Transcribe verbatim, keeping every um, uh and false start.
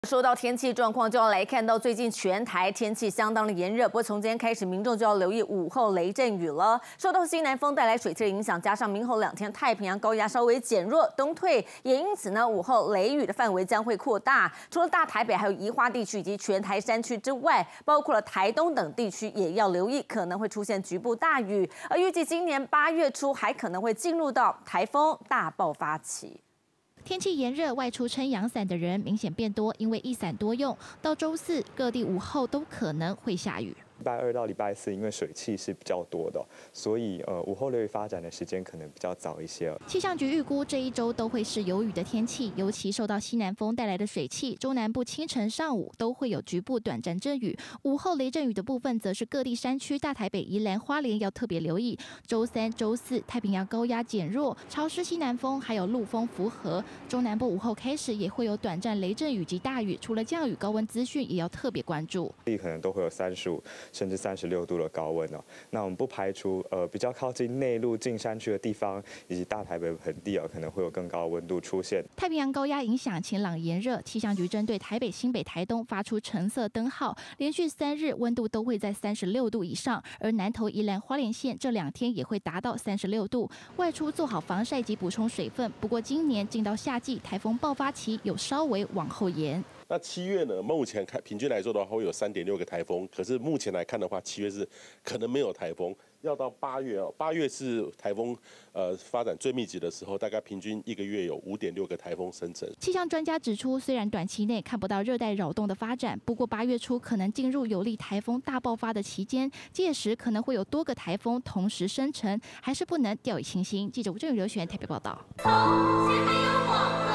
说到天气状况，就要来看到最近全台天气相当的炎热。不过从今天开始，民众就要留意午后雷阵雨了。受到西南风带来水汽的影响，加上明后两天太平洋高压稍微减弱东退，也因此呢，午后雷雨的范围将会扩大。除了大台北、还有宜花地区以及全台山区之外，包括了台东等地区也要留意，可能会出现局部大雨。而预计今年八月初还可能会进入到台风大爆发期。 天气炎热，外出撑阳伞的人明显变多，因为一伞多用。到周四，各地午后都可能会下雨。 礼拜二到礼拜四，因为水汽是比较多的，所以呃午后雷雨发展的时间可能比较早一些。 气象局预估这一周都会是有雨的天气，尤其受到西南风带来的水汽，中南部清晨、上午都会有局部短暂阵雨。午后雷阵雨的部分，则是各地山区、大台北、宜兰花莲要特别留意。周三、周四，太平洋高压减弱，潮湿西南风还有陆风符合，中南部午后开始也会有短暂雷阵雨及大雨。除了降雨，高温资讯也要特别关注。 地可能都会有三十五。 甚至三十六度的高温哦，那我们不排除呃比较靠近内陆近山区的地方，以及大台北盆地哦，可能会有更高的温度出现。 太平洋高压影响晴朗炎热，气象局针对台北、新北、台东发出橙色灯号，连续三日温度都会在三十六度以上，而南投、宜兰花莲县这两天也会达到三十六度。外出做好防晒及补充水分。不过今年进到夏季，台风爆发期有稍微往后延。 那七月呢？目前看平均来说的话，会有三点六个台风。可是目前来看的话，七月是可能没有台风。要到八月哦，八月是台风呃发展最密集的时候，大概平均一个月有五点六个台风生成。 气象专家指出，虽然短期内看不到热带扰动的发展，不过八月初可能进入有利台风大爆发的期间，届时可能会有多个台风同时生成，还是不能掉以轻心。记者吴正宇刘璇台北报道。从前没有我。